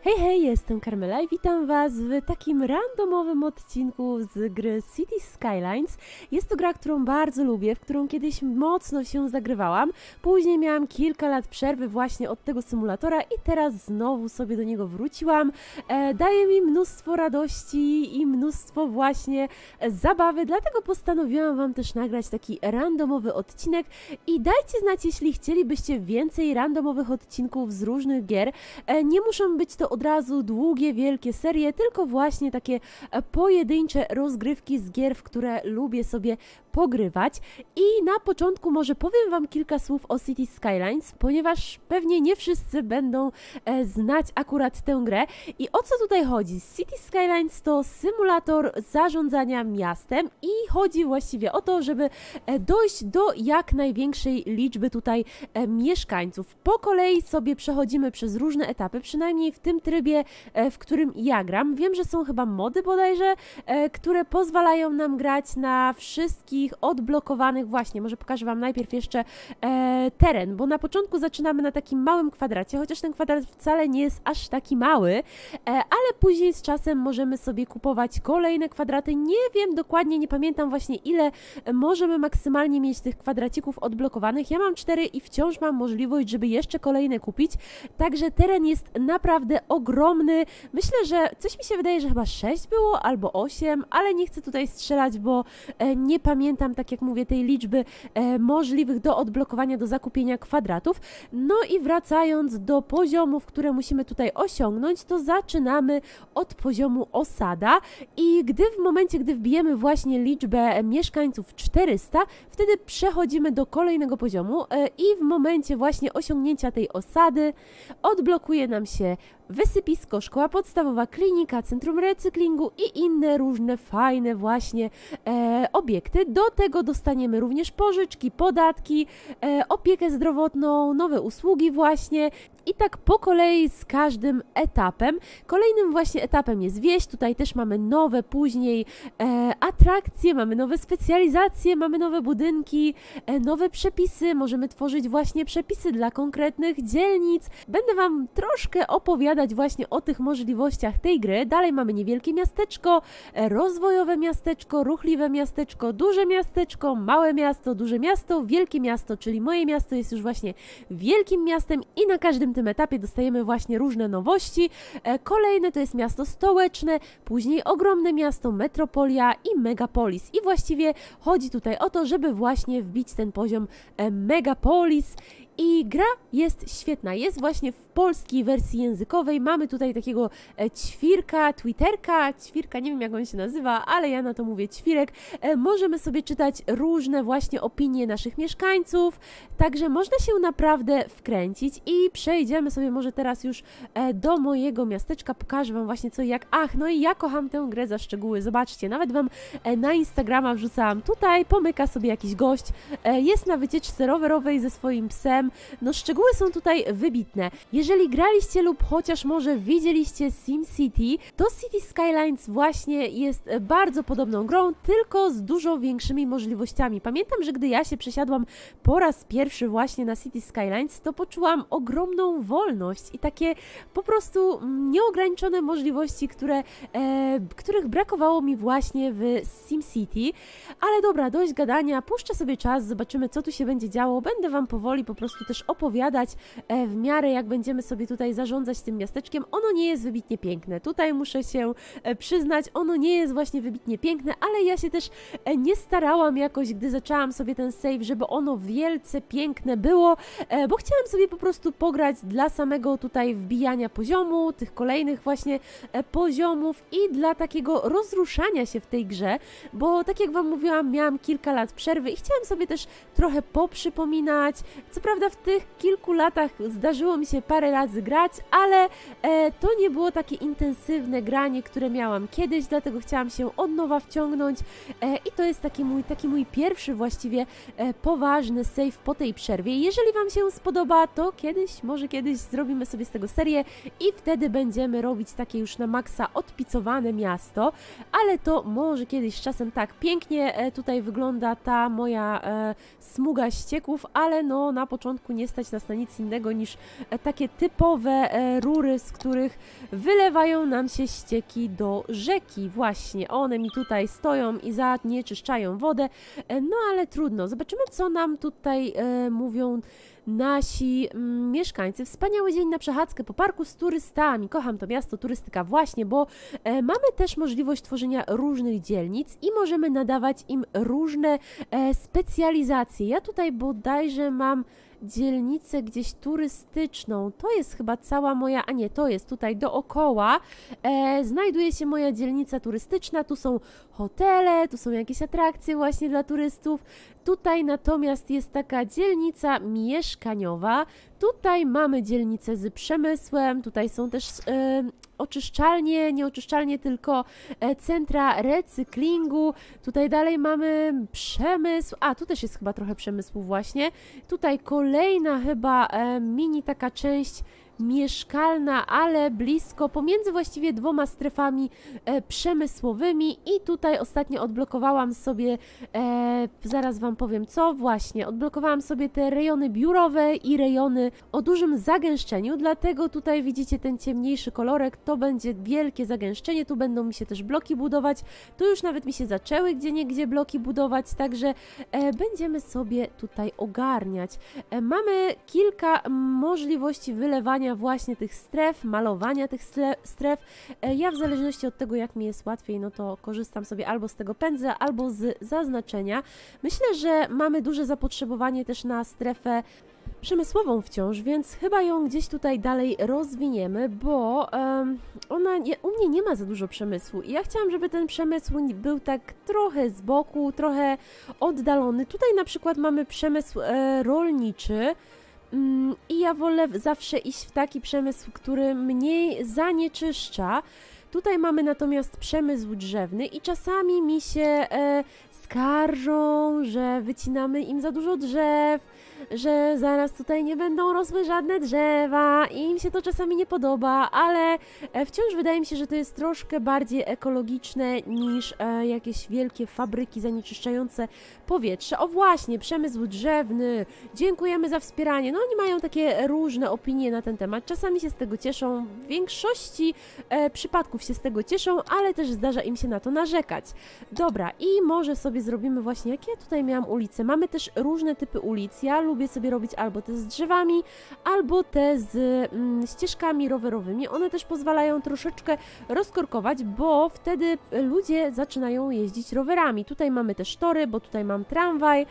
Hej, hej, jestem Karmela i witam Was w takim randomowym odcinku z gry Cities Skylines. Jest to gra, którą bardzo lubię, w którą kiedyś mocno się zagrywałam. Później miałam kilka lat przerwy właśnie od tego symulatora i teraz znowu sobie do niego wróciłam. Daje mi mnóstwo radości i mnóstwo właśnie zabawy, dlatego postanowiłam Wam też nagrać taki randomowy odcinek i dajcie znać, jeśli chcielibyście więcej randomowych odcinków z różnych gier. Nie muszą być to od razu długie, wielkie serie, tylko właśnie takie pojedyncze rozgrywki z gier, w które lubię sobie pogrywać. I na początku może powiem Wam kilka słów o Cities Skylines, ponieważ pewnie nie wszyscy będą znać akurat tę grę. I o co tutaj chodzi? Cities Skylines to symulator zarządzania miastem i chodzi właściwie o to, żeby dojść do jak największej liczby tutaj mieszkańców. Po kolei sobie przechodzimy przez różne etapy, przynajmniej w tym trybie, w którym ja gram. Wiem, że są chyba mody bodajże, które pozwalają nam grać na wszystkich odblokowanych właśnie. Może pokażę Wam najpierw jeszcze teren, bo na początku zaczynamy na takim małym kwadracie, chociaż ten kwadrat wcale nie jest aż taki mały, ale później z czasem możemy sobie kupować kolejne kwadraty. Nie wiem dokładnie, nie pamiętam właśnie ile możemy maksymalnie mieć tych kwadracików odblokowanych. Ja mam 4 i wciąż mam możliwość, żeby jeszcze kolejne kupić, także teren jest naprawdę ogromny. Myślę, że coś mi się wydaje, że chyba 6 było albo 8, ale nie chcę tutaj strzelać, bo nie pamiętam, tak jak mówię, tej liczby możliwych do odblokowania, do zakupienia kwadratów. No i wracając do poziomów, które musimy tutaj osiągnąć, to zaczynamy od poziomu osada i w momencie, gdy wbijemy właśnie liczbę mieszkańców 400, wtedy przechodzimy do kolejnego poziomu i w momencie właśnie osiągnięcia tej osady odblokuje nam się wysypisko, szkoła podstawowa, klinika, centrum recyklingu i inne różne fajne właśnie obiekty. Do tego dostaniemy również pożyczki, podatki, opiekę zdrowotną, nowe usługi właśnie i tak po kolei z każdym etapem. Kolejnym właśnie etapem jest wieś, tutaj też mamy nowe później atrakcje, mamy nowe specjalizacje, mamy nowe budynki, nowe przepisy, możemy tworzyć właśnie przepisy dla konkretnych dzielnic. Będę Wam troszkę opowiadać właśnie o tych możliwościach tej gry. Dalej mamy niewielkie miasteczko, rozwojowe miasteczko, ruchliwe miasteczko, duże miasteczko, małe miasto, duże miasto, wielkie miasto, czyli moje miasto jest już właśnie wielkim miastem i na każdym tym etapie dostajemy właśnie różne nowości. Kolejne to jest miasto stołeczne, później ogromne miasto, metropolia i megapolis. I właściwie chodzi tutaj o to, żeby właśnie wbić ten poziom megapolis. I gra jest świetna, jest właśnie w polskiej wersji językowej, mamy tutaj takiego ćwirka, nie wiem jak on się nazywa, ale ja na to mówię ćwirek. Możemy sobie czytać różne właśnie opinie naszych mieszkańców, także można się naprawdę wkręcić i przejdziemy sobie może teraz już do mojego miasteczka, pokażę Wam właśnie co i jak. Ach, no i ja kocham tę grę za szczegóły, zobaczcie, nawet Wam na Instagrama wrzucałam, tutaj pomyka sobie jakiś gość, jest na wycieczce rowerowej ze swoim psem. No szczegóły są tutaj wybitne. Jeżeli graliście lub chociaż może widzieliście SimCity, to Cities Skylines właśnie jest bardzo podobną grą, tylko z dużo większymi możliwościami. Pamiętam, że gdy ja się przesiadłam po raz pierwszy właśnie na Cities Skylines, to poczułam ogromną wolność i takie po prostu nieograniczone możliwości, których brakowało mi właśnie w SimCity. Ale dobra, dość gadania, puszczę sobie czas, zobaczymy co tu się będzie działo. Będę Wam powoli po prostu też opowiadać w miarę jak będziemy sobie tutaj zarządzać tym miasteczkiem. Ono nie jest wybitnie piękne, tutaj muszę się przyznać, ono nie jest właśnie wybitnie piękne, ale ja się też nie starałam jakoś, gdy zaczęłam sobie ten save, żeby ono wielce piękne było, bo chciałam sobie po prostu pograć dla samego tutaj wbijania poziomu, tych kolejnych właśnie poziomów i dla takiego rozruszania się w tej grze, bo tak jak Wam mówiłam, miałam kilka lat przerwy i chciałam sobie też trochę poprzypominać. Co prawda w tych kilku latach zdarzyło mi się parę razy grać, ale to nie było takie intensywne granie, które miałam kiedyś, dlatego chciałam się od nowa wciągnąć i to jest taki mój pierwszy właściwie poważny save po tej przerwie. Jeżeli Wam się spodoba, to może kiedyś zrobimy sobie z tego serię i wtedy będziemy robić takie już na maksa odpicowane miasto, ale to może kiedyś z czasem. Tak, pięknie tutaj wygląda ta moja smuga ścieków, ale no na początku początku nie stać nas na nic innego niż takie typowe rury, z których wylewają nam się ścieki do rzeki. Właśnie, one mi tutaj stoją i zanieczyszczają wodę, no ale trudno. Zobaczymy, co nam tutaj mówią nasi mieszkańcy. Wspaniały dzień na przechadzkę po parku z turystami. Kocham to miasto, turystyka właśnie, bo mamy też możliwość tworzenia różnych dzielnic i możemy nadawać im różne specjalizacje. Ja tutaj bodajże mam dzielnicę gdzieś turystyczną. To jest chyba cała moja, a nie, to jest tutaj dookoła. Znajduje się moja dzielnica turystyczna, tu są hotele, tu są jakieś atrakcje właśnie dla turystów. Tutaj natomiast jest taka dzielnica mieszkaniowa. Tutaj mamy dzielnicę z przemysłem, tutaj są też oczyszczalnie, nie oczyszczalnie, tylko centra recyklingu. Tutaj dalej mamy przemysł, a tu też jest chyba trochę przemysłu właśnie. Tutaj kolejna chyba mini taka część mieszkalna, ale blisko, pomiędzy właściwie dwoma strefami przemysłowymi i tutaj ostatnio odblokowałam sobie, zaraz Wam powiem co, właśnie, odblokowałam sobie te rejony biurowe i rejony o dużym zagęszczeniu, dlatego tutaj widzicie ten ciemniejszy kolorek, to będzie wielkie zagęszczenie, tu będą mi się też bloki budować, tu już nawet mi się zaczęły gdzieniegdzie bloki budować, także będziemy sobie tutaj ogarniać. Mamy kilka możliwości wylewania właśnie tych stref, malowania tych stref. Ja w zależności od tego, jak mi jest łatwiej, no to korzystam sobie albo z tego pędzla, albo z zaznaczenia. Myślę, że mamy duże zapotrzebowanie też na strefę przemysłową wciąż, więc chyba ją gdzieś tutaj dalej rozwiniemy, bo u mnie nie ma za dużo przemysłu i ja chciałam, żeby ten przemysł był tak trochę z boku, trochę oddalony. Tutaj na przykład mamy przemysł rolniczy, i ja wolę zawsze iść w taki przemysł, który mniej zanieczyszcza. Tutaj mamy natomiast przemysł drzewny i czasami mi się skarżą, że wycinamy im za dużo drzew, że zaraz tutaj nie będą rosły żadne drzewa i im się to czasami nie podoba, ale wciąż wydaje mi się, że to jest troszkę bardziej ekologiczne niż jakieś wielkie fabryki zanieczyszczające powietrze. O właśnie, przemysł drzewny, dziękujemy za wspieranie. No oni mają takie różne opinie na ten temat, czasami się z tego cieszą, w większości przypadków się z tego cieszą, ale też zdarza im się na to narzekać. Dobra, i może sobie zrobimy właśnie, jakie ja tutaj miałam ulice. Mamy też różne typy ulic. Ja lubię sobie robić albo te z drzewami, albo te z ścieżkami rowerowymi. One też pozwalają troszeczkę rozkorkować, bo wtedy ludzie zaczynają jeździć rowerami. Tutaj mamy też tory, bo tutaj mam tramwaj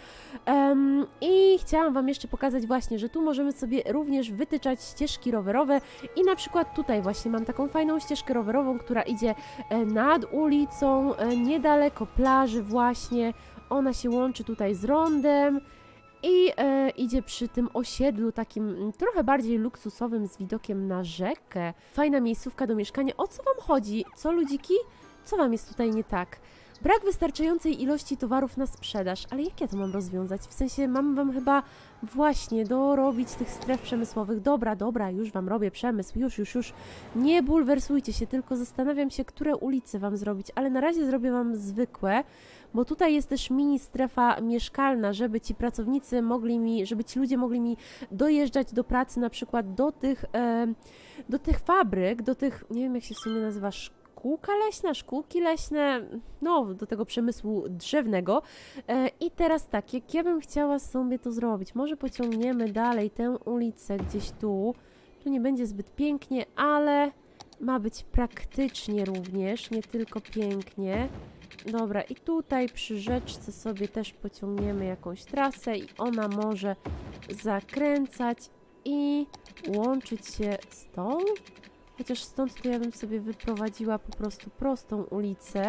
i chciałam Wam jeszcze pokazać właśnie, że tu możemy sobie również wytyczać ścieżki rowerowe i na przykład tutaj właśnie mam taką fajną ścieżkę rowerową, która idzie nad ulicą, niedaleko plaży właśnie. Ona się łączy tutaj z rondem i idzie przy tym osiedlu takim trochę bardziej luksusowym z widokiem na rzekę. Fajna miejscówka do mieszkania. O co Wam chodzi? Co, ludziki? Co Wam jest tutaj nie tak? Brak wystarczającej ilości towarów na sprzedaż. Ale jak ja to mam rozwiązać? W sensie mam Wam chyba właśnie dorobić tych stref przemysłowych. Dobra, już Wam robię przemysł. Już. Nie bulwersujcie się, tylko zastanawiam się, które ulice Wam zrobić. Ale na razie zrobię Wam zwykłe, bo tutaj jest też mini strefa mieszkalna, żeby ci pracownicy mogli mi, żeby ci ludzie mogli mi dojeżdżać do pracy na przykład do tych fabryk, do tych, nie wiem jak się w sumie nazywa, szkółki leśne, no do tego przemysłu drzewnego. I teraz tak, jak ja bym chciała sobie to zrobić, może pociągniemy dalej tę ulicę gdzieś tu nie będzie zbyt pięknie, ale ma być praktycznie również, nie tylko pięknie. Dobra, i tutaj przy rzeczce sobie też pociągniemy jakąś trasę i ona może zakręcać i łączyć się z tą. Chociaż stąd to ja bym sobie wyprowadziła po prostu prostą ulicę.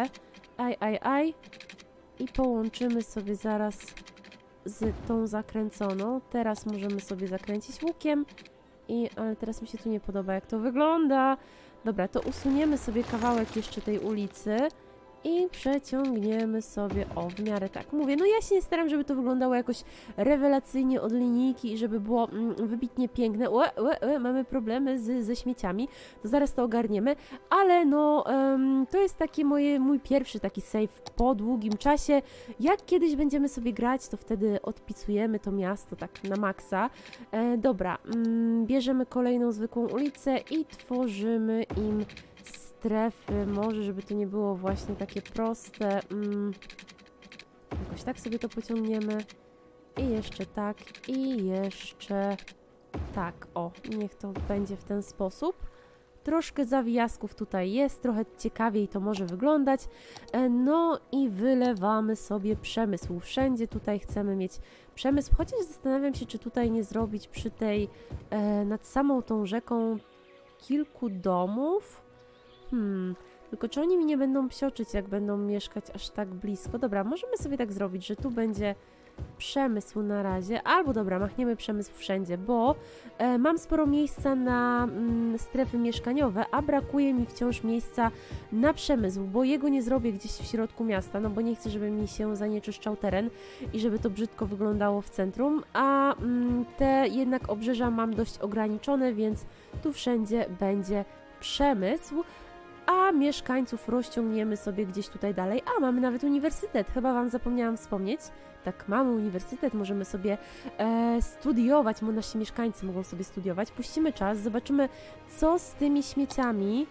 I połączymy sobie zaraz z tą zakręconą. Teraz możemy sobie zakręcić łukiem. Ale teraz mi się tu nie podoba, jak to wygląda. Dobra, to usuniemy sobie kawałek jeszcze tej ulicy. i przeciągniemy sobie, o, w miarę tak. Mówię, no ja się nie staram, żeby to wyglądało jakoś rewelacyjnie od linijki i żeby było wybitnie piękne. Mamy problemy ze śmieciami, to zaraz to ogarniemy, ale no to jest taki mój pierwszy taki save po długim czasie. Jak kiedyś będziemy sobie grać, to wtedy odpisujemy to miasto tak na maksa. Dobra, bierzemy kolejną zwykłą ulicę i tworzymy im strefy, może żeby to nie było właśnie takie proste. Jakoś tak sobie to pociągniemy. I jeszcze tak, i jeszcze tak. O, niech to będzie w ten sposób. Troszkę zawijasków tutaj jest, trochę ciekawiej to może wyglądać. No i wylewamy sobie przemysł. Wszędzie tutaj chcemy mieć przemysł, chociaż zastanawiam się, czy tutaj nie zrobić przy tej, nad samą tą rzeką kilku domów. Tylko czy oni mi nie będą psioczyć, jak będą mieszkać aż tak blisko? Dobra, możemy sobie tak zrobić, że tu będzie przemysł na razie, albo dobra, machniemy przemysł wszędzie, bo mam sporo miejsca na strefy mieszkaniowe, a brakuje mi wciąż miejsca na przemysł, bo jego nie zrobię gdzieś w środku miasta, no bo nie chcę, żeby mi się zanieczyszczał teren i żeby to brzydko wyglądało w centrum, a te jednak obrzeża mam dość ograniczone, więc tu wszędzie będzie przemysł, a mieszkańców rozciągniemy sobie gdzieś tutaj dalej. A, mamy nawet uniwersytet, chyba Wam zapomniałam wspomnieć. Tak, mamy uniwersytet, możemy sobie studiować, nasi mieszkańcy mogą sobie studiować. Puścimy czas, zobaczymy, co z tymi śmieciami.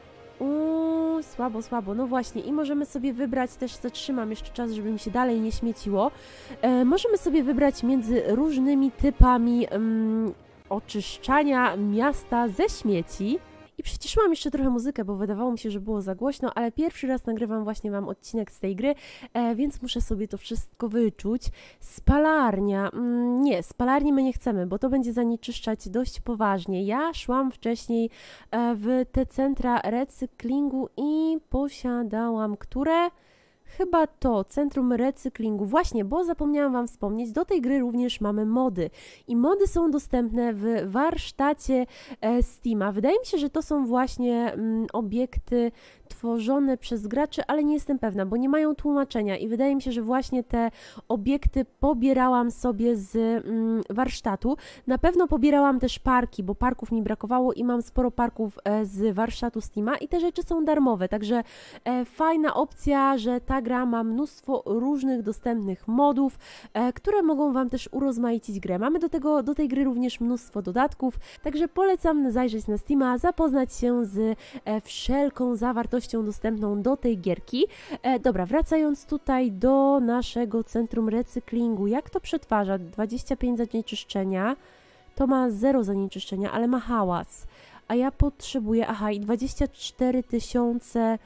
Słabo, słabo, no właśnie. I możemy sobie wybrać, też zatrzymam jeszcze czas, żeby mi się dalej nie śmieciło. Możemy sobie wybrać między różnymi typami oczyszczania miasta ze śmieci. I przyciszyłam jeszcze trochę muzykę, bo wydawało mi się, że było za głośno, ale pierwszy raz nagrywam właśnie Wam odcinek z tej gry, więc muszę sobie to wszystko wyczuć. Spalarnia. Nie, spalarni my nie chcemy, bo to będzie zanieczyszczać dość poważnie. Ja szłam wcześniej w te centra recyklingu i posiadałam, które... Chyba to, centrum recyklingu. Właśnie, bo zapomniałam Wam wspomnieć, do tej gry również mamy mody. I mody są dostępne w warsztacie Steama. Wydaje mi się, że to są właśnie obiekty tworzone przez graczy, ale nie jestem pewna, bo nie mają tłumaczenia i wydaje mi się, że właśnie te obiekty pobierałam sobie z warsztatu. Na pewno pobierałam też parki, bo parków mi brakowało i mam sporo parków z warsztatu Steama i te rzeczy są darmowe, także fajna opcja, że ta gra ma mnóstwo różnych dostępnych modów, które mogą Wam też urozmaicić grę. Mamy do tej gry również mnóstwo dodatków, także polecam zajrzeć na Steama, zapoznać się z wszelką zawartością dostępną do tej gierki. Dobra, wracając tutaj do naszego centrum recyklingu, jak to przetwarza? 25 zanieczyszczenia, to ma 0 zanieczyszczenia, ale ma hałas, a ja potrzebuję, aha, i 24 000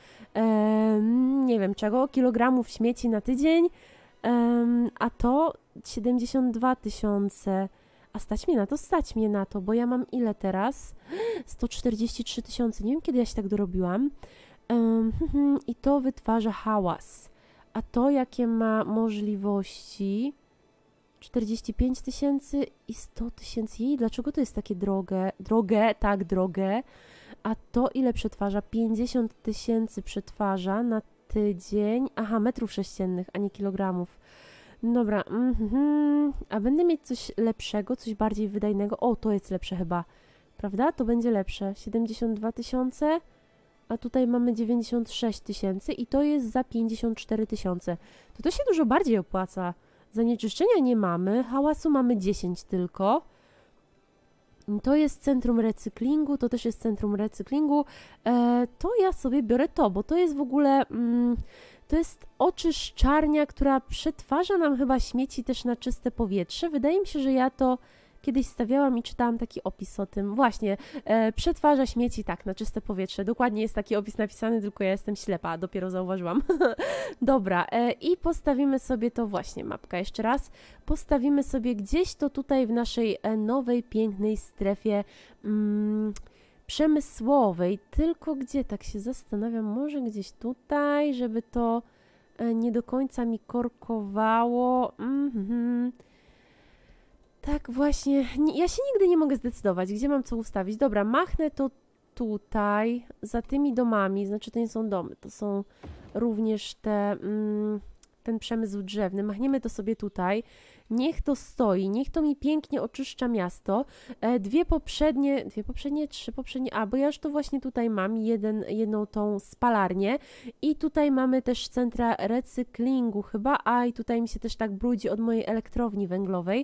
nie wiem czego, kilogramów śmieci na tydzień, a to 72 000. A stać mnie na to? Stać mnie na to, bo ja mam ile teraz? 143 000. Nie wiem, kiedy ja się tak dorobiłam. I to wytwarza hałas. A to jakie ma możliwości? 45 000 i 100 000. Jej, dlaczego to jest takie drogie? Tak, drogie. A to ile przetwarza? 50 000 przetwarza na tydzień. Aha, metrów sześciennych, a nie kilogramów. Dobra, a będę mieć coś lepszego, coś bardziej wydajnego. O, to jest lepsze chyba, prawda? To będzie lepsze. 72 000, a tutaj mamy 96 000 i to jest za 54 000. To się dużo bardziej opłaca. Zanieczyszczenia nie mamy, hałasu mamy 10 tylko. To jest centrum recyklingu, to też jest centrum recyklingu. To ja sobie biorę to, bo to jest w ogóle... To jest oczyszczarnia, która przetwarza nam chyba śmieci też na czyste powietrze. Wydaje mi się, że ja to kiedyś stawiałam i czytałam taki opis o tym. Właśnie, przetwarza śmieci tak, na czyste powietrze. Dokładnie jest taki opis napisany, tylko ja jestem ślepa, dopiero zauważyłam. Dobra, i postawimy sobie to właśnie, mapka jeszcze raz. Postawimy sobie gdzieś to tutaj w naszej nowej, pięknej strefie przemysłowej, tylko gdzie, tak się zastanawiam, może gdzieś tutaj, żeby to nie do końca mi korkowało. Tak właśnie, ja się nigdy nie mogę zdecydować, gdzie mam co ustawić. Dobra, machnę to tutaj, za tymi domami, znaczy to nie są domy, to są również ten przemysł drzewny. Machniemy to sobie tutaj. Niech to stoi, niech to mi pięknie oczyszcza miasto. Trzy poprzednie, bo ja już to właśnie tutaj mam, jedną tą spalarnię i tutaj mamy też centra recyklingu chyba, i tutaj mi się też tak brudzi od mojej elektrowni węglowej,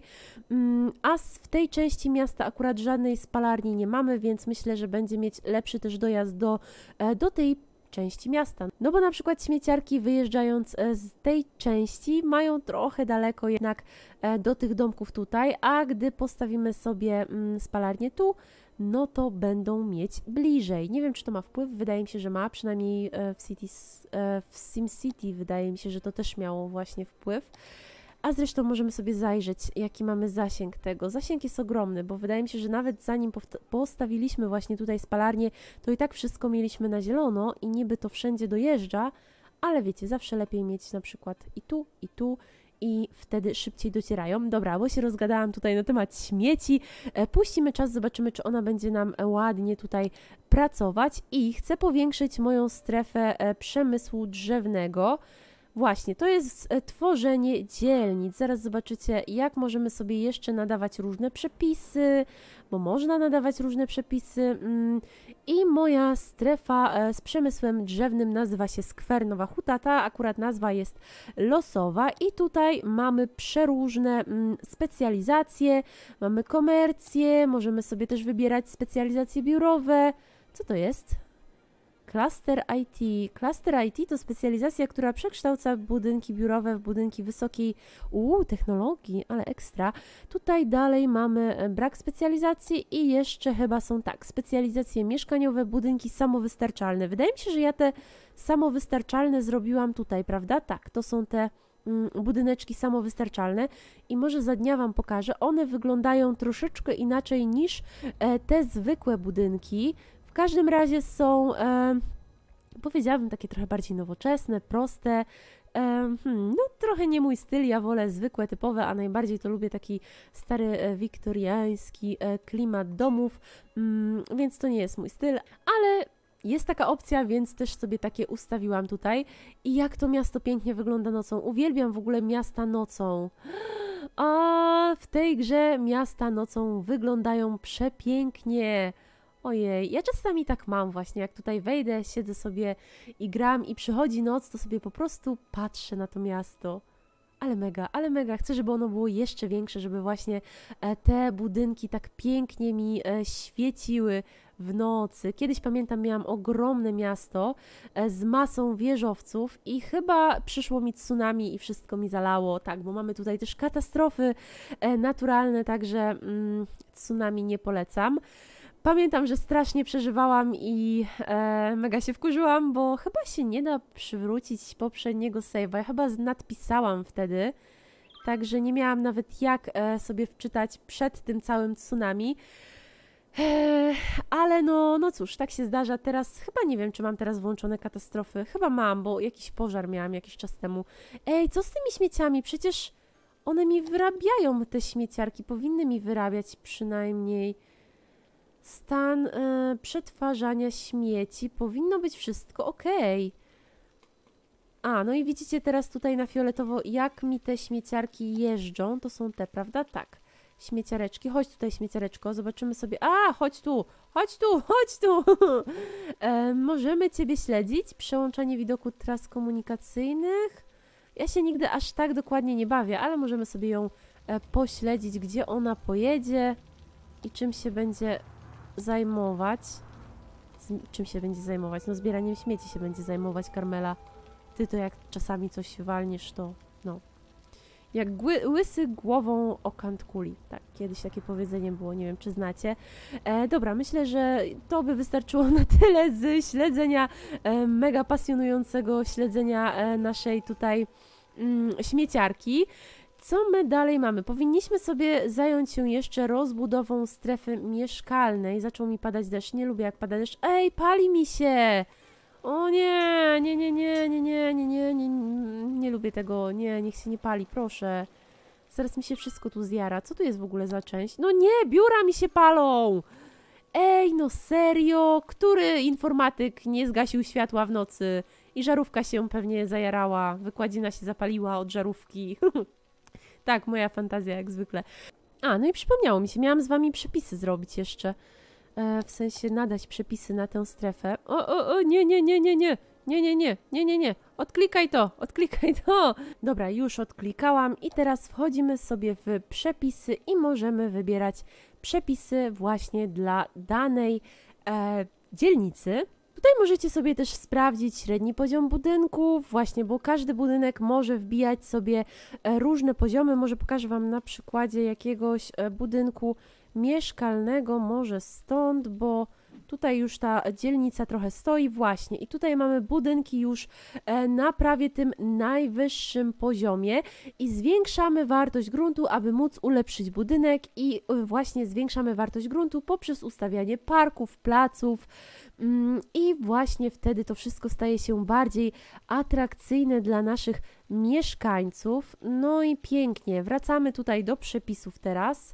w tej części miasta akurat żadnej spalarni nie mamy, więc myślę, że będzie mieć lepszy też dojazd do tej części miasta. No bo na przykład śmieciarki wyjeżdżając z tej części mają trochę daleko jednak do tych domków tutaj, a gdy postawimy sobie spalarnię tu, no to będą mieć bliżej. Nie wiem, czy to ma wpływ, wydaje mi się, że ma, przynajmniej w SimCity wydaje mi się, że to też miało właśnie wpływ. A zresztą możemy sobie zajrzeć, jaki mamy zasięg tego. Zasięg jest ogromny, bo wydaje mi się, że nawet zanim postawiliśmy właśnie tutaj spalarnię, to i tak wszystko mieliśmy na zielono i niby to wszędzie dojeżdża, ale wiecie, zawsze lepiej mieć na przykład i tu i wtedy szybciej docierają. Dobra, bo się rozgadałam tutaj na temat śmieci. Puścimy czas, zobaczymy, czy ona będzie nam ładnie tutaj pracować i chcę powiększyć moją strefę przemysłu drzewnego. Właśnie, to jest tworzenie dzielnic. Zaraz zobaczycie, jak możemy sobie jeszcze nadawać różne przepisy, bo można nadawać różne przepisy. I moja strefa z przemysłem drzewnym nazywa się Skwer Nowa Huta. Ta akurat nazwa jest losowa i tutaj mamy przeróżne specjalizacje, mamy komercję, możemy sobie też wybierać specjalizacje biurowe. Co to jest? Cluster IT. Cluster IT to specjalizacja, która przekształca budynki biurowe w budynki wysokiej technologii, ale ekstra. Tutaj dalej mamy brak specjalizacji i jeszcze chyba są specjalizacje mieszkaniowe, budynki samowystarczalne. Wydaje mi się, że ja te samowystarczalne zrobiłam tutaj, prawda? Tak, to są te budyneczki samowystarczalne i może za dnia Wam pokażę. One wyglądają troszeczkę inaczej niż te zwykłe budynki. W każdym razie są, powiedziałabym, takie trochę bardziej nowoczesne, proste, no trochę nie mój styl, ja wolę zwykłe, typowe, a najbardziej to lubię taki stary, wiktoriański klimat domów, więc to nie jest mój styl, ale jest taka opcja, więc też sobie takie ustawiłam tutaj. I jak to miasto pięknie wygląda nocą. Uwielbiam w ogóle miasta nocą. A w tej grze miasta nocą wyglądają przepięknie. Ojej, ja czasami tak mam właśnie, jak tutaj wejdę, siedzę sobie i gram i przychodzi noc, to sobie po prostu patrzę na to miasto. Ale mega, chcę, żeby ono było jeszcze większe, żeby właśnie te budynki tak pięknie mi świeciły w nocy. Kiedyś pamiętam, miałam ogromne miasto z masą wieżowców i chyba przyszło mi tsunami i wszystko mi zalało, tak, bo mamy tutaj też katastrofy naturalne, także tsunami nie polecam. Pamiętam, że strasznie przeżywałam i mega się wkurzyłam, bo chyba się nie da przywrócić poprzedniego save'a. Ja chyba nadpisałam wtedy, także nie miałam nawet jak sobie wczytać przed tym całym tsunami. Ale no cóż, tak się zdarza. Teraz chyba nie wiem, czy mam teraz włączone katastrofy. Chyba mam, bo jakiś pożar miałam jakiś czas temu. Ej, co z tymi śmieciami? Przecież one mi wyrabiają, te śmieciarki. Powinny mi wyrabiać przynajmniej. Stan przetwarzania śmieci. Powinno być wszystko ok. No i widzicie teraz tutaj na fioletowo, jak mi te śmieciarki jeżdżą. To są te, prawda? Tak. Śmieciareczki. Chodź tutaj, śmieciareczko. Zobaczymy sobie. Chodź tu! Chodź tu! Chodź tu! Możemy Ciebie śledzić. Przełączanie widoku tras komunikacyjnych. Ja się nigdy aż tak dokładnie nie bawię, ale możemy sobie ją pośledzić, gdzie ona pojedzie i czym się będzie zajmować. Czym się będzie zajmować? No zbieraniem śmieci się będzie zajmować, Karmela. Ty to jak czasami coś walniesz, to no. Jak łysy głową o kant kuli. Tak, kiedyś takie powiedzenie było, nie wiem, czy znacie. Dobra, myślę, że to by wystarczyło na tyle z śledzenia, mega pasjonującego śledzenia naszej tutaj śmieciarki. Co my dalej mamy? Powinniśmy sobie zająć się jeszcze rozbudową strefy mieszkalnej. Zaczął mi padać deszcz. Nie lubię, jak pada deszcz. Ej, pali mi się! O nie lubię tego. Nie, niech się nie pali, proszę. Zaraz mi się wszystko tu zjara. Co tu jest w ogóle za część? No nie, biura mi się palą! Ej, no serio? Który informatyk nie zgasił światła w nocy? I żarówka się pewnie zajarała, wykładzina się zapaliła od żarówki. Tak, moja fantazja jak zwykle. A, no i przypomniało mi się, miałam z wami przepisy zrobić jeszcze. W sensie nadać przepisy na tę strefę. Nie. Odklikaj to. Dobra, już odklikałam i teraz wchodzimy sobie w przepisy i możemy wybierać przepisy właśnie dla danej dzielnicy. Tutaj możecie sobie też sprawdzić średni poziom budynków, właśnie, bo każdy budynek może wbijać sobie różne poziomy. Może pokażę wam na przykładzie jakiegoś budynku mieszkalnego, może stąd, bo tutaj już ta dzielnica trochę stoi, właśnie. I tutaj mamy budynki już na prawie tym najwyższym poziomie i zwiększamy wartość gruntu, aby móc ulepszyć budynek i właśnie zwiększamy wartość gruntu poprzez ustawianie parków, placów i właśnie wtedy to wszystko staje się bardziej atrakcyjne dla naszych mieszkańców. No i pięknie, wracamy tutaj do przepisów teraz.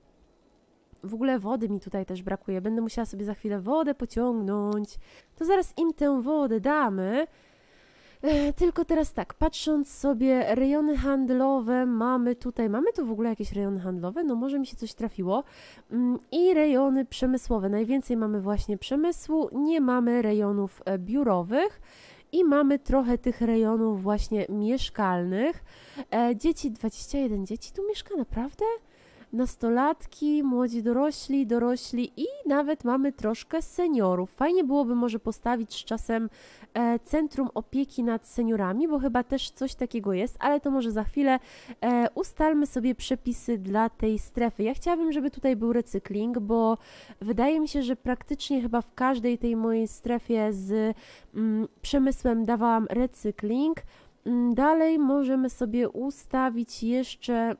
W ogóle wody mi tutaj też brakuje. Będę musiała sobie za chwilę wodę pociągnąć. To zaraz im tę wodę damy. Tylko teraz tak, patrząc sobie, rejony handlowe mamy tu w ogóle jakieś rejony handlowe? No może mi się coś trafiło. I rejony przemysłowe. Najwięcej mamy właśnie przemysłu, nie mamy rejonów biurowych. I mamy trochę tych rejonów właśnie mieszkalnych. Dzieci, 21 dzieci tu mieszka, naprawdę? Nastolatki, młodzi dorośli i nawet mamy troszkę seniorów. Fajnie byłoby może postawić z czasem centrum opieki nad seniorami, bo chyba też coś takiego jest, ale to może za chwilę ustalmy sobie przepisy dla tej strefy. Ja chciałabym, żeby tutaj był recykling, bo wydaje mi się, że praktycznie chyba w każdej tej mojej strefie z przemysłem dawałam recykling. Dalej możemy sobie ustawić jeszcze...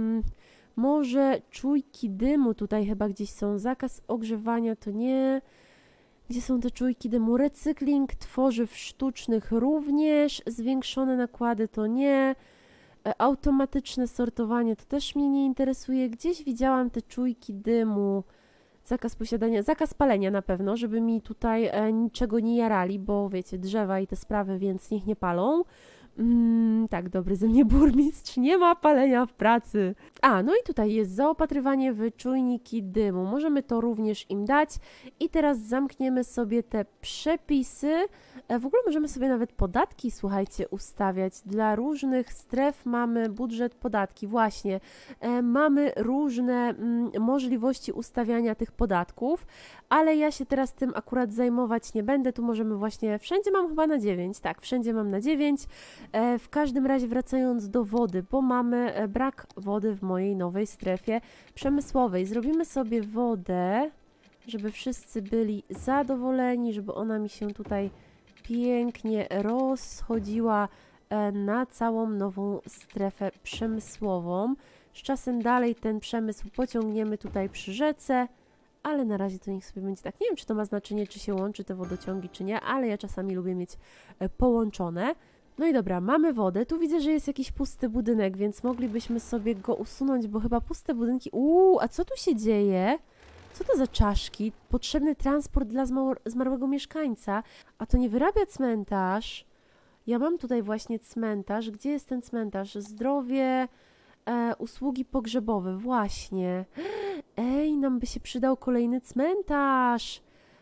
może czujki dymu tutaj chyba gdzieś są, zakaz ogrzewania to nie, gdzie są te czujki dymu, recykling tworzyw sztucznych również, zwiększone nakłady to nie, automatyczne sortowanie to też mnie nie interesuje, gdzieś widziałam te czujki dymu, zakaz posiadania, zakaz palenia na pewno, żeby mi tutaj niczego nie jarali, bo wiecie, drzewa i te sprawy, więc niech nie palą. Tak, dobry ze mnie burmistrz, nie ma palenia w pracy. A, no i tutaj jest zaopatrywanie w czujniki dymu. Możemy to również im dać. I teraz zamkniemy sobie te przepisy. W ogóle możemy sobie nawet podatki, słuchajcie, ustawiać. Dla różnych stref mamy budżet podatki. Właśnie, mamy różne możliwości ustawiania tych podatków, ale ja się teraz tym akurat zajmować nie będę. Tu możemy właśnie, wszędzie mam chyba na 9. Tak, wszędzie mam na 9. W każdym razie wracając do wody, bo mamy brak wody w mojej nowej strefie przemysłowej. Zrobimy sobie wodę, żeby wszyscy byli zadowoleni, żeby ona mi się tutaj pięknie rozchodziła na całą nową strefę przemysłową. Z czasem dalej ten przemysł pociągniemy tutaj przy rzece, ale na razie to niech sobie będzie tak. Nie wiem, czy to ma znaczenie, czy się łączy te wodociągi, czy nie, ale ja czasami lubię mieć połączone. No i dobra, mamy wodę. Tu widzę, że jest jakiś pusty budynek, więc moglibyśmy sobie go usunąć, bo chyba puste budynki... a co tu się dzieje? Co to za czaszki? Potrzebny transport dla zmarłego mieszkańca. A to nie wyrabia cmentarz. Ja mam tutaj właśnie cmentarz. Gdzie jest ten cmentarz? Zdrowie, usługi pogrzebowe. Właśnie. Ej, nam by się przydał kolejny cmentarz.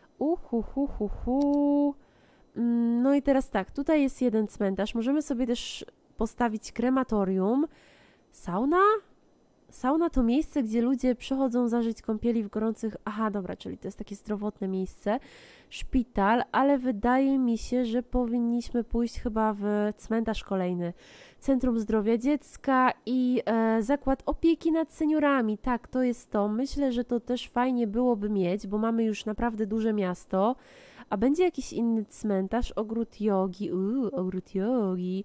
No i teraz tak, tutaj jest jeden cmentarz. Możemy sobie też postawić krematorium. Sauna? Sauna to miejsce, gdzie ludzie przychodzą zażyć kąpieli w gorących... Aha, dobra, czyli to jest takie zdrowotne miejsce. Szpital, ale wydaje mi się, że powinniśmy pójść chyba w cmentarz kolejny. Centrum Zdrowia Dziecka i Zakład Opieki nad Seniorami. Tak, to jest to. Myślę, że to też fajnie byłoby mieć, bo mamy już naprawdę duże miasto. A będzie jakiś inny cmentarz, ogród jogi, ogród jogi.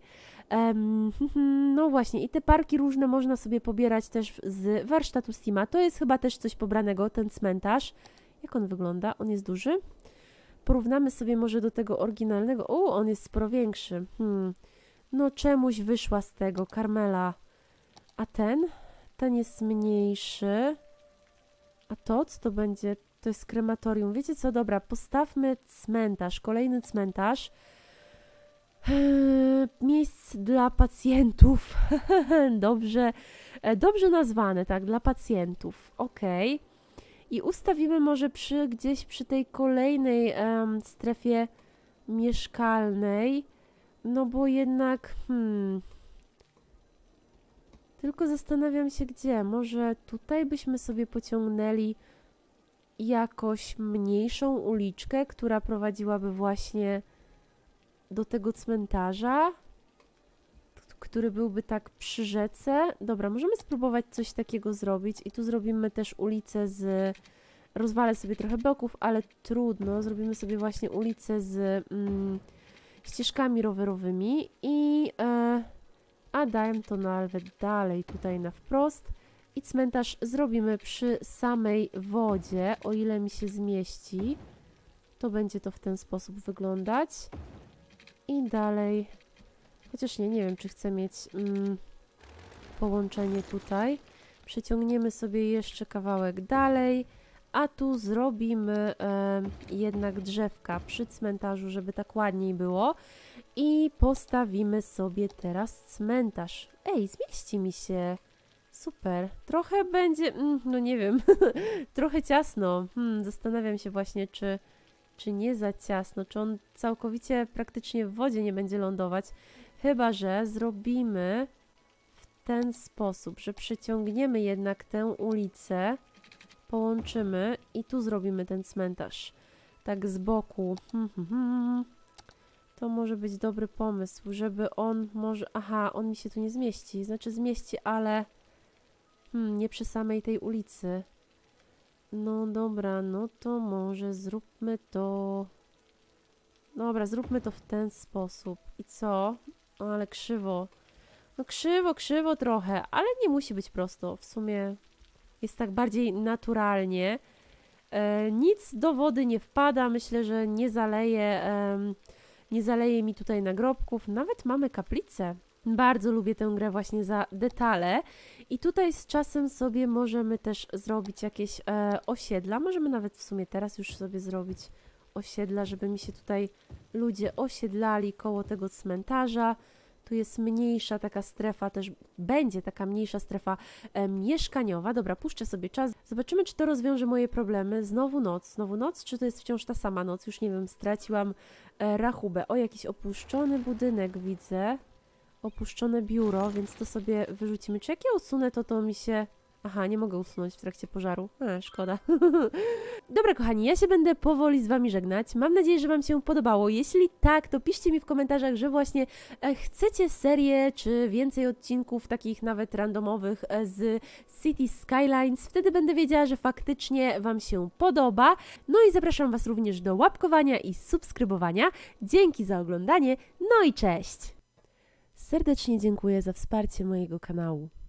No właśnie, i te parki różne można sobie pobierać też z warsztatu Steama. To jest chyba też coś pobranego, ten cmentarz. Jak on wygląda? On jest duży? Porównamy sobie może do tego oryginalnego. On jest sporo większy. No czemuś wyszła z tego, Karmela. A ten? Ten jest mniejszy. A to, co to będzie? To jest krematorium. Wiecie co? Dobra, postawmy cmentarz. Kolejny cmentarz. Miejsc dla pacjentów. Dobrze, dobrze nazwane, tak, dla pacjentów. Ok. I ustawimy może gdzieś przy tej kolejnej strefie mieszkalnej. No bo jednak, tylko zastanawiam się gdzie. Może tutaj byśmy sobie pociągnęli jakoś mniejszą uliczkę, która prowadziłaby właśnie do tego cmentarza, który byłby tak przy rzece. Dobra, możemy spróbować coś takiego zrobić i tu zrobimy też ulicę z... Rozwalę sobie trochę bloków, ale trudno. Zrobimy sobie właśnie ulicę z ścieżkami rowerowymi i a dajmy to nawet dalej tutaj na wprost i cmentarz zrobimy przy samej wodzie, o ile mi się zmieści. To będzie to w ten sposób wyglądać. I dalej, chociaż nie wiem, czy chcę mieć połączenie tutaj. Przeciągniemy sobie jeszcze kawałek dalej, a tu zrobimy jednak drzewka przy cmentarzu, żeby tak ładniej było. I postawimy sobie teraz cmentarz. Ej, zmieści mi się. Super. Trochę będzie, no nie wiem, trochę ciasno. Zastanawiam się właśnie, czy nie za ciasno, czy on całkowicie praktycznie w wodzie nie będzie lądować. Chyba że zrobimy w ten sposób, że przyciągniemy jednak tę ulicę, połączymy i tu zrobimy ten cmentarz. Tak z boku. To może być dobry pomysł, żeby on może... Aha, on mi się tu nie zmieści. Znaczy zmieści, ale... nie przy samej tej ulicy. No dobra, no to może zróbmy to... Dobra, zróbmy to w ten sposób. I co? O, ale krzywo. No krzywo trochę, ale nie musi być prosto. W sumie jest tak bardziej naturalnie. Nic do wody nie wpada. Myślę, że nie zaleje mi tutaj nagrobków. Nawet mamy kaplicę. Bardzo lubię tę grę właśnie za detale. I tutaj z czasem sobie możemy też zrobić jakieś osiedla. Możemy nawet w sumie teraz już sobie zrobić osiedla, żeby mi się tutaj ludzie osiedlali koło tego cmentarza. Tu jest mniejsza taka strefa, też będzie taka mniejsza strefa mieszkaniowa. Dobra, puszczę sobie czas. Zobaczymy, czy to rozwiąże moje problemy. Znowu noc, czy to jest wciąż ta sama noc? Już nie wiem, straciłam rachubę. O, jakiś opuszczony budynek widzę. Opuszczone biuro, więc to sobie wyrzucimy. Czy jak ja usunę to mi się... Aha, nie mogę usunąć w trakcie pożaru. Szkoda. Dobra, kochani, ja się będę powoli z wami żegnać. Mam nadzieję, że wam się podobało. Jeśli tak, to piszcie mi w komentarzach, że właśnie chcecie serię, czy więcej odcinków, takich nawet randomowych z Cities Skylines. Wtedy będę wiedziała, że faktycznie wam się podoba. No i zapraszam was również do łapkowania i subskrybowania. Dzięki za oglądanie, no i cześć! Serdecznie dziękuję za wsparcie mojego kanału.